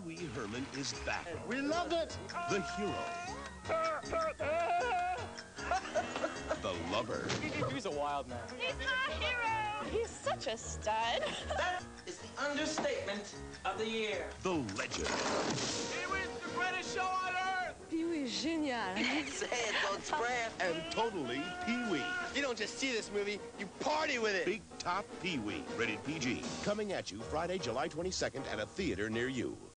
Pee-wee Herman is back. We loved it! The hero. The lover. He's a wild man. He's my hero! He's such a stud. That is the understatement of the year. The legend. Pee-wee's the greatest show on earth! Pee-wee is génial. Say it, don't spread. And totally Pee-wee. You don't just see this movie, you party with it! Big Top Pee-wee. Rated PG. Coming at you Friday, July 22nd at a theater near you.